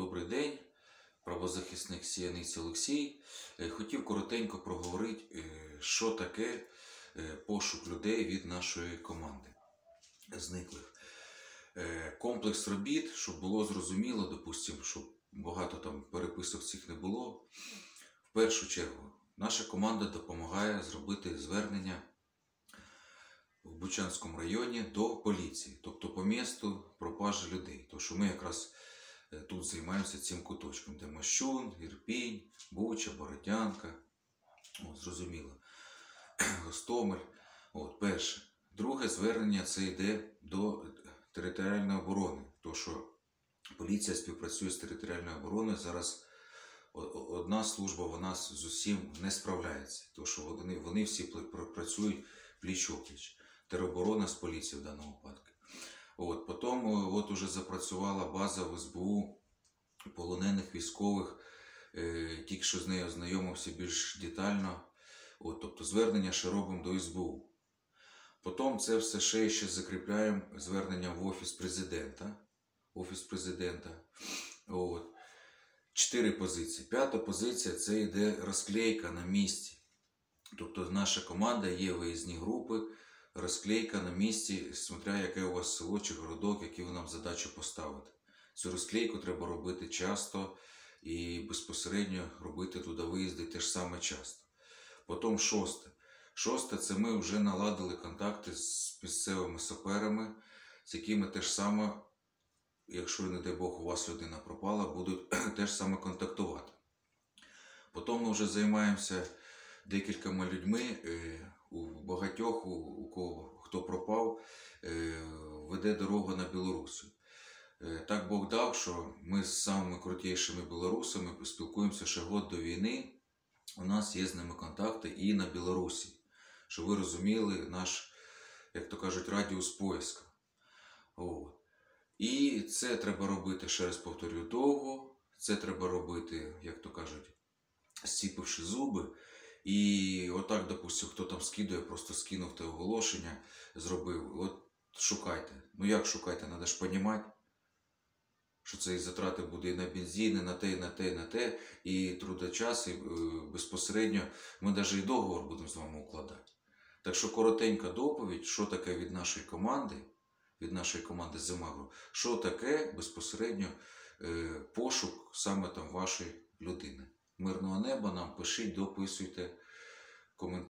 Добрий день, правозахисник Сіяниць Олексій. Хотів коротенько проговорити, що таке пошук людей від нашої команди зниклих. Комплекс робіт, щоб було зрозуміло, допустимо, щоб багато там переписок цих не було. В першу чергу, наша команда допомагає зробити звернення в Бучанському районі до поліції, тобто по місту пропажі людей. Тому що ми якраз тут займаємося цим куточком, де Мощун, Ірпінь, Буча, Бородянка, зрозуміло, Гостомель. Перше. Друге звернення це йде до територіальної оборони, тому що поліція співпрацює з територіальною обороною. Зараз одна служба, вона з усім не справляється, тому що вони всі працюють пліч-опліч. Тероборона з поліцією в даному випадку. Потім уже запрацювала база в СБУ полонених військових, тільки що з нею ознайомився більш детально. Тобто звернення ще робимо до СБУ. Потім це все ще закріпляємо звернення в Офіс Президента. Чотири позиції. П'ята позиція – це йде розклейка на місці. Тобто наша команда, є виїзні групи, розклейка на місці, смотря яке у вас село чи городок, які ви нам задачу поставите. Цю розклейку треба робити часто і безпосередньо робити туди виїзди теж саме часто. Потім шосте. Шосте – це ми вже наладили контакти з місцевими саперами, з якими теж саме, якщо, не дай Бог, у вас людина пропала, будуть теж саме контактувати. Потім ми вже займаємося декількома людьми, у багатьох, у кого хто пропав, веде дорогу на Білорусі. Так Бог дав, що ми з самими крутішими білорусами спілкуємося ще год до війни. У нас є з ними контакти і на Білорусі. Щоб ви розуміли наш, як то кажуть, радіус поиска. І це треба робити, ще раз повторюю, довго. Це треба робити, як то кажуть, зціпивши зуби. І отак, допустим, хто там скидує, просто скинув те оголошення, зробив. Шукайте. Як шукайте? Треба ж розуміти, що це і затрати буде і на бензин, і на те, і на те, і на те, і трудочас, і безпосередньо ми навіть і договор будемо з вами укладати. Так що коротенька доповідь, що таке від нашої команди Земагро, що таке безпосередньо пошук саме там вашої людини. Мирного неба нам, пишіть, дописуйте, коментуйте.